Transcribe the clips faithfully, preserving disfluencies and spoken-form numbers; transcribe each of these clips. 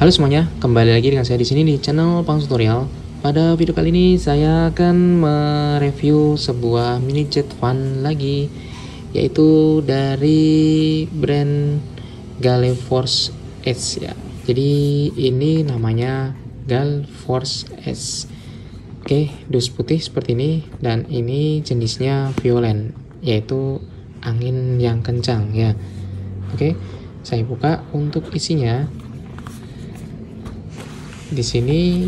Halo semuanya, kembali lagi dengan saya di sini di channel Pang Tutorial. Pada video kali ini saya akan mereview sebuah mini jet fan lagi, yaitu dari brand Galeforce S ya. Jadi ini namanya Galeforce S. Oke, dus putih seperti ini, dan ini jenisnya violent, yaitu angin yang kencang ya. Oke, saya buka untuk isinya. Di sini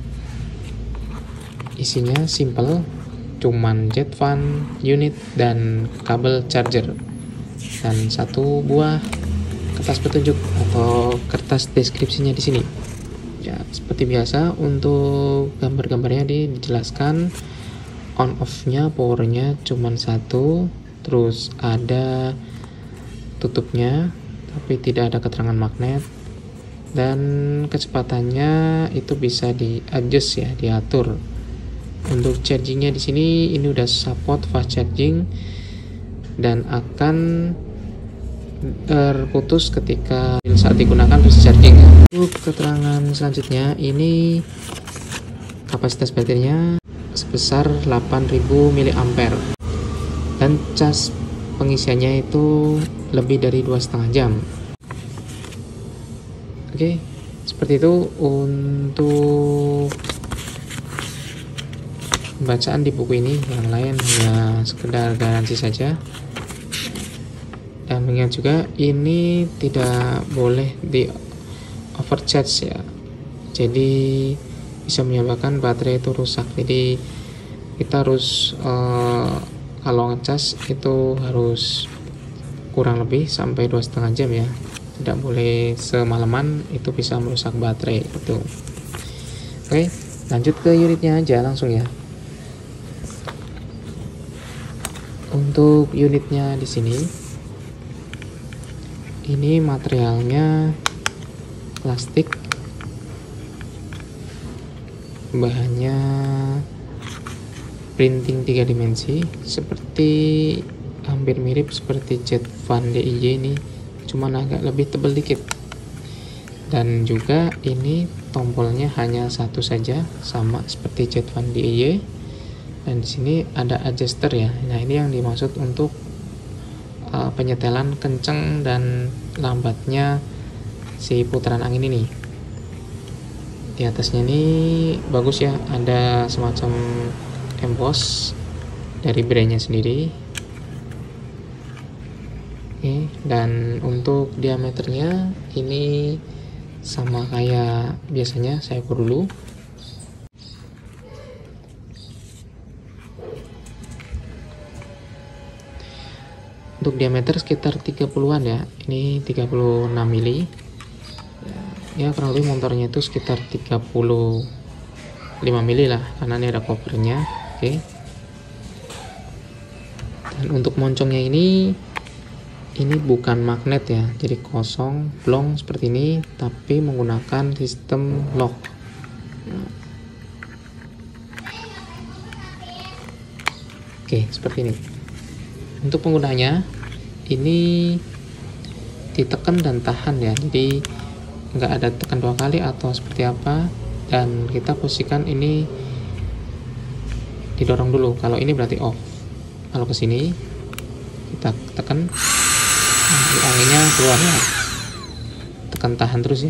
isinya simple, cuman jet fan, unit, dan kabel charger, dan satu buah kertas petunjuk atau kertas deskripsinya di sini. Ya, seperti biasa untuk gambar-gambarnya dijelaskan. On off-nya, powernya cuman satu, terus ada tutupnya, tapi tidak ada keterangan magnet. Dan kecepatannya itu bisa di adjust ya, diatur. Untuk chargingnya di sini ini udah support fast charging dan akan terputus ketika saat digunakan fast charging ya. Untuk keterangan selanjutnya, ini kapasitas baterainya sebesar delapan ribu mili ampere dan cas pengisiannya itu lebih dari dua setengah jam. Oke, seperti itu untuk bacaan di buku ini. Yang lain hanya sekedar garansi saja. Dan mengingat juga ini tidak boleh di overcharge ya. Jadi bisa menyebabkan baterai itu rusak. Jadi kita harus eh, kalau ngecas itu harus kurang lebih sampai dua setengah jam ya. Tidak boleh semalaman, itu bisa merusak baterai itu. Oke, lanjut ke unitnya aja langsung ya. Untuk unitnya di sini, ini materialnya plastik, bahannya printing tiga dimensi, seperti hampir mirip seperti jet fan D I Y ini, cuman agak lebih tebal dikit. Dan juga ini tombolnya hanya satu saja, sama seperti jet fan D I Y. Dan di sini ada adjuster ya. Nah, ini yang dimaksud untuk uh, penyetelan kenceng dan lambatnya si putaran angin ini. Di atasnya ini bagus ya, ada semacam emboss dari brandnya sendiri. Oke, dan untuk diameternya ini sama kayak biasanya, saya ukur dulu. Untuk diameter sekitar tiga puluhan ya, ini tiga puluh enam mili ya, kurang lebih motornya itu sekitar tiga puluh lima mili lah, karena ini ada covernya. Oke, dan untuk moncongnya ini ini bukan magnet ya, jadi kosong plong seperti ini, tapi menggunakan sistem lock. Oke, seperti ini. Untuk penggunanya ini ditekan dan tahan ya, jadi nggak ada tekan dua kali atau seperti apa. Dan kita posisikan ini didorong dulu, kalau ini berarti off. Kalau ke sini kita tekan, nah, anginnya keluar ya, tekan tahan terus ya.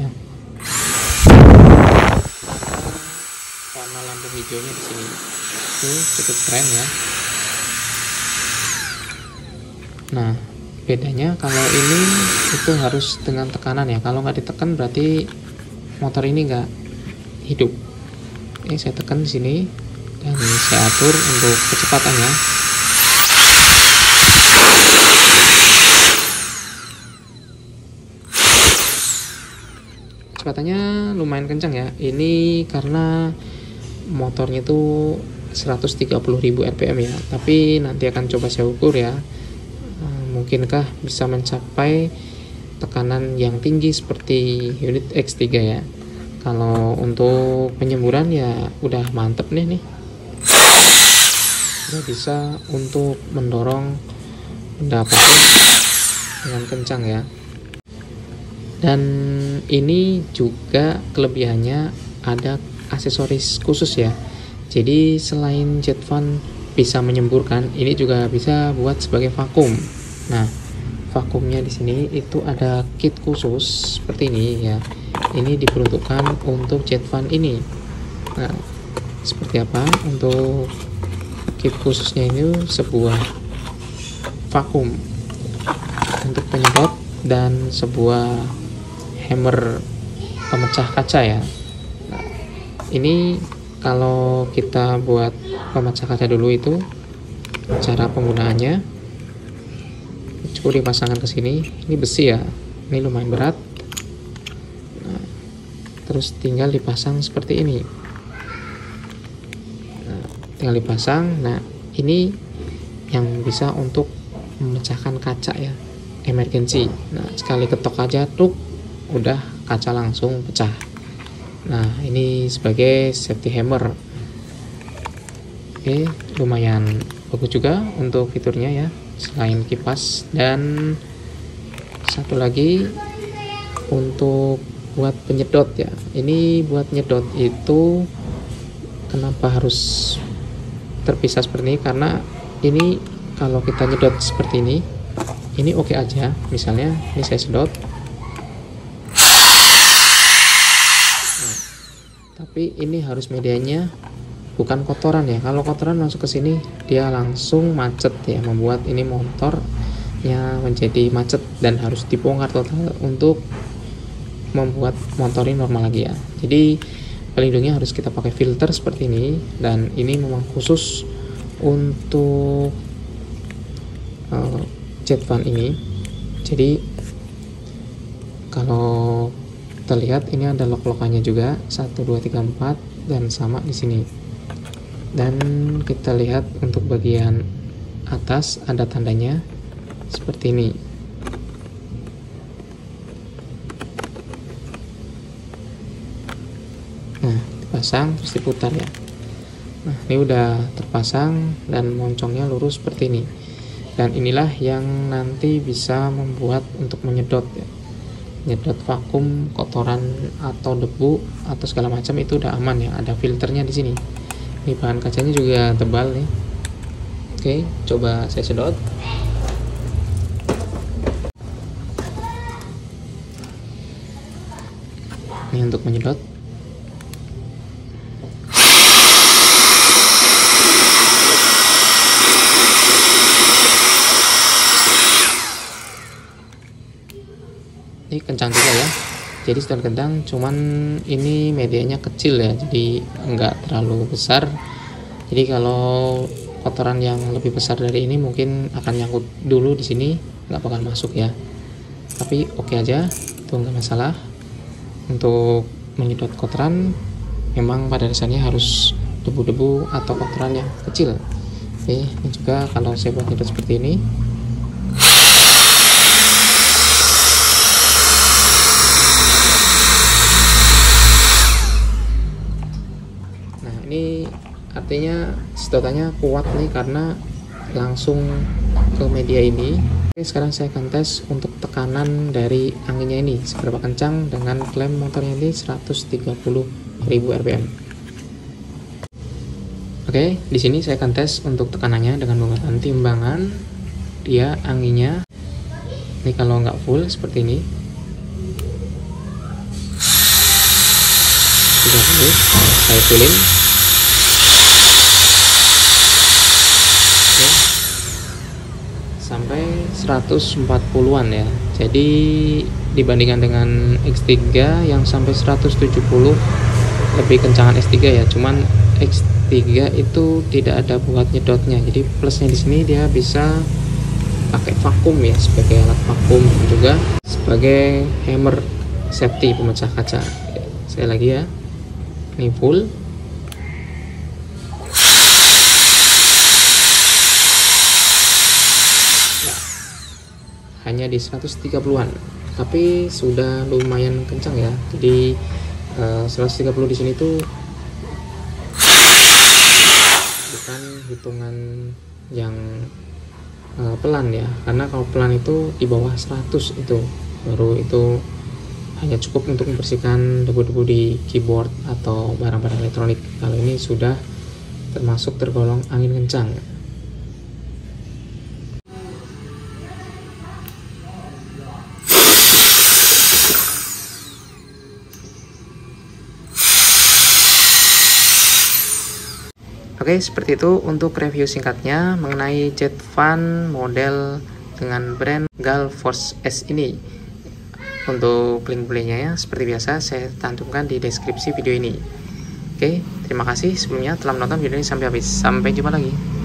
Warna lampu hijaunya di sini itu cukup keren ya. Nah, bedanya kalau ini itu harus dengan tekanan ya, kalau nggak ditekan berarti motor ini nggak hidup. Ini saya tekan di sini dan saya atur untuk kecepatannya. Kecepatannya lumayan kencang ya. Ini karena motornya itu seratus tiga puluh ribu R P M ya, tapi nanti akan coba saya ukur ya. Mungkinkah bisa mencapai tekanan yang tinggi seperti unit X tiga ya. Kalau untuk penyemburan ya udah mantep nih nih. Udah bisa untuk mendorong benda apapun dengan kencang ya. Dan ini juga kelebihannya ada aksesoris khusus ya. Jadi selain jet fan bisa menyemburkan, ini juga bisa buat sebagai vakum. Nah, vakumnya di sini itu ada kit khusus seperti ini ya. Ini diperuntukkan untuk jet fan ini. Nah, seperti apa untuk kit khususnya ini? Sebuah vakum untuk penyedot dan sebuah hammer pemecah kaca ya. Nah, ini kalau kita buat pemecah kaca dulu itu cara penggunaannya, cukup dipasangkan ke sini. Ini besi ya, ini lumayan berat. Nah, terus tinggal dipasang seperti ini. Nah, tinggal dipasang. Nah, ini yang bisa untuk memecahkan kaca ya, emergency. Nah, sekali ketok aja truk udah kaca langsung pecah. Nah, ini sebagai safety hammer. Oke, lumayan bagus juga untuk fiturnya ya, selain kipas. Dan satu lagi untuk buat penyedot ya. Ini buat nyedot itu kenapa harus terpisah seperti ini, karena ini kalau kita nyedot seperti ini ini oke aja. Misalnya ini saya sedot, tapi ini harus medianya bukan kotoran ya. Kalau kotoran masuk ke sini dia langsung macet ya, membuat ini motornya menjadi macet dan harus dibongkar total untuk membuat motor ini normal lagi ya. Jadi pelindungnya harus kita pakai filter seperti ini, dan ini memang khusus untuk uh, jet fan ini. Jadi kalau terlihat ini ada lock-lockannya juga, satu dua tiga empat, dan sama di sini. Dan kita lihat untuk bagian atas ada tandanya seperti ini. Nah, dipasang terus diputar ya. Nah, ini udah terpasang dan moncongnya lurus seperti ini. Dan inilah yang nanti bisa membuat untuk menyedot ya. Nyedot vakum, kotoran atau debu atau segala macam itu udah aman ya. Ada filternya di sini. Ini bahan kacanya juga tebal nih. Oke, coba saya sedot. Ini untuk menyedot. Ini kencang juga ya, jadi sedang kencang, cuman ini medianya kecil ya, jadi enggak terlalu besar. Jadi kalau kotoran yang lebih besar dari ini mungkin akan nyangkut dulu di sini, nggak bakal masuk ya. Tapi oke aja, itu nggak masalah. Untuk menyedot kotoran memang pada dasarnya harus debu-debu atau kotoran yang kecil. Oke, ini juga kalau saya buat nyedot seperti ini. Ini artinya sedotannya kuat nih karena langsung ke media ini. Oke, sekarang saya akan tes untuk tekanan dari anginnya ini seberapa kencang dengan klem motornya ini seratus tiga puluh ribu R P M. Oke, di sini saya akan tes untuk tekanannya dengan menggunakan timbangan. Dia anginnya ini kalau nggak full seperti ini tiga puluh, saya fullin. Sampai seratus empat puluhan ya. Jadi dibandingkan dengan X tiga yang sampai seratus tujuh puluh lebih kencangan X tiga ya. Cuman X tiga itu tidak ada buat nyedotnya. Jadi plusnya di sini dia bisa pakai vakum ya, sebagai alat vakum, juga sebagai hammer safety pemecah kaca. Sekali lagi ya. Ini full. Hanya di seratus tiga puluhan, tapi sudah lumayan kencang ya. Jadi uh, seratus tiga puluh di sini tuh bukan hitungan yang uh, pelan ya, karena kalau pelan itu di bawah seratus itu baru itu hanya cukup untuk membersihkan debu-debu di keyboard atau barang-barang elektronik. Kalau ini sudah termasuk tergolong angin kencang. Oke, seperti itu untuk review singkatnya mengenai Jetvan model dengan brand Galforce S ini. Untuk link belinya ya, seperti biasa saya cantumkan di deskripsi video ini. Oke, terima kasih sebelumnya telah menonton video ini sampai habis. Sampai jumpa lagi.